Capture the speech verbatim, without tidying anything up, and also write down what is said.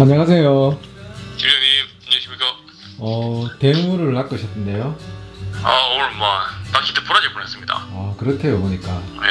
안녕하세요. 팀장님, 안녕하십니까? 어, 대물을 낚으셨던데요? 아, 오늘 뭐, 낚시대 부러질 뻔했습니다. 아, 그렇대요, 보니까. 예,